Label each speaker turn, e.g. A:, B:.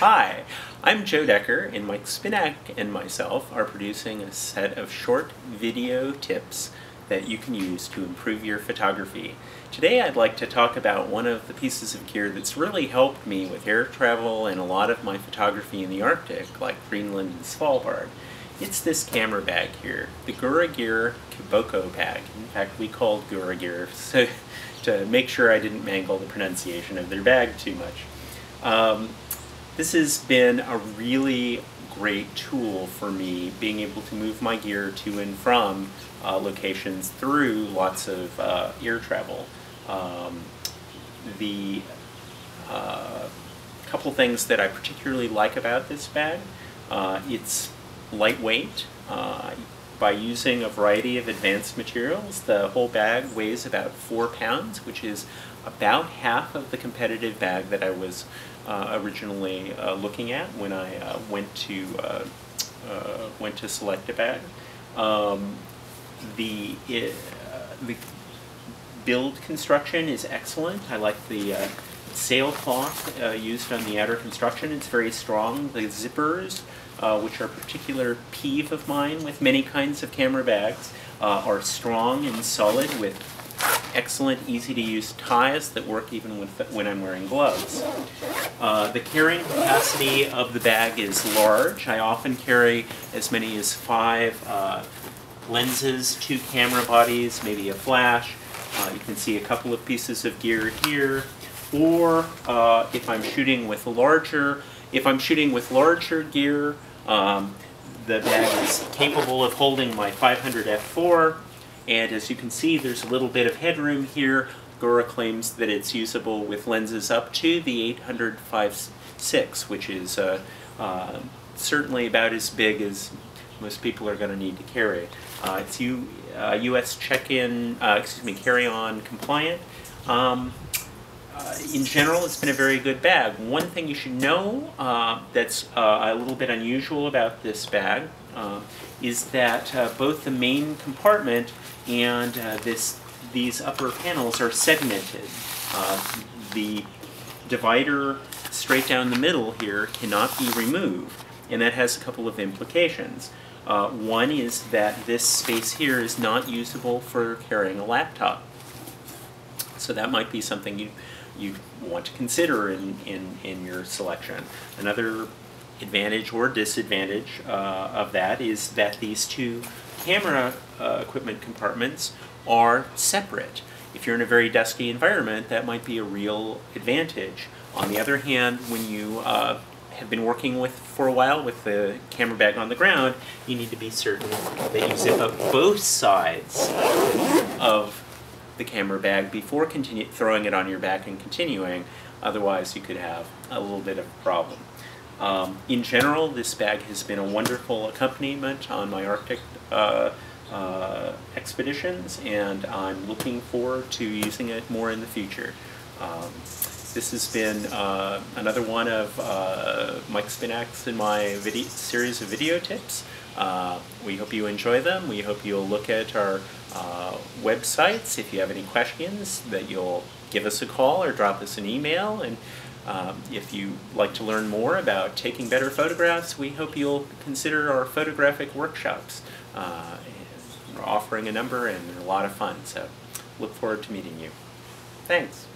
A: Hi, I'm Joe Decker, and Mike Spinak and myself are producing a set of short video tips that you can use to improve your photography. Today I'd like to talk about one of the pieces of gear that's really helped me with air travel and a lot of my photography in the Arctic, like Greenland and Svalbard. It's this camera bag here, the Gura Gear Kiboko bag. In fact, we called Gura Gear so to make sure I didn't mangle the pronunciation of their bag too much. This has been a really great tool for me, being able to move my gear to and from locations through lots of air travel. The couple things that I particularly like about this bag, it's lightweight. By using a variety of advanced materials, the whole bag weighs about 4 pounds, which is about half of the competitive bag that I was originally looking at when I went to select a bag. The build construction is excellent. I like the sailcloth used on the outer construction. It's very strong. The zippers, which are a particular peeve of mine with many kinds of camera bags, are strong and solid with excellent, easy-to-use ties that work even when I'm wearing gloves. The carrying capacity of the bag is large. I often carry as many as 5 lenses, 2 camera bodies, maybe a flash. You can see a couple of pieces of gear here. Or if I'm shooting with larger gear, the bag is capable of holding my 500 f4, and as you can see, there's a little bit of headroom here. Gura claims that it's usable with lenses up to the 800 f6, which is certainly about as big as most people are going to need to carry. It's U.S. carry-on compliant. In general, it's been a very good bag. One thing you should know that's a little bit unusual about this bag is that both the main compartment and these upper panels are segmented. The divider straight down the middle here cannot be removed, and that has a couple of implications. One is that this space here is not usable for carrying a laptop. So that might be something you want to consider in your selection. Another advantage or disadvantage of that is that these 2 camera equipment compartments are separate. If you're in a very dusty environment, that might be a real advantage. On the other hand, when you have been working for a while with the camera bag on the ground, you need to be certain that you zip up both sides of the camera bag before throwing it on your back and continuing. Otherwise, you could have a little bit of a problem. In general, this bag has been a wonderful accompaniment on my Arctic expeditions, and I'm looking forward to using it more in the future. This has been another one of Mike Spinak's and my series of video tips. We hope you enjoy them. We hope you'll look at our websites. If you have any questions, that you'll give us a call or drop us an email. And if you like to learn more about taking better photographs, we hope you'll consider our photographic workshops. We're offering a number, and they're a lot of fun. So look forward to meeting you. Thanks.